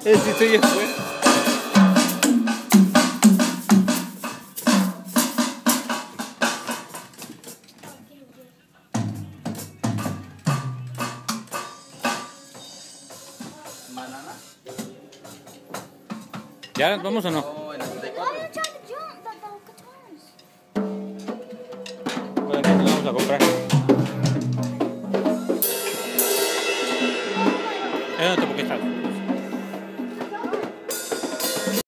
Sí, soy después. Banana. ¿Ya vamos o no? Oh, en el 34. Bueno, entonces vamos a comprar.